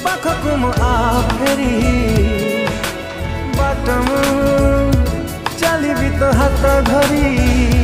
पाखकुम आ फेरी bottom चली भी तो हाथ धरी।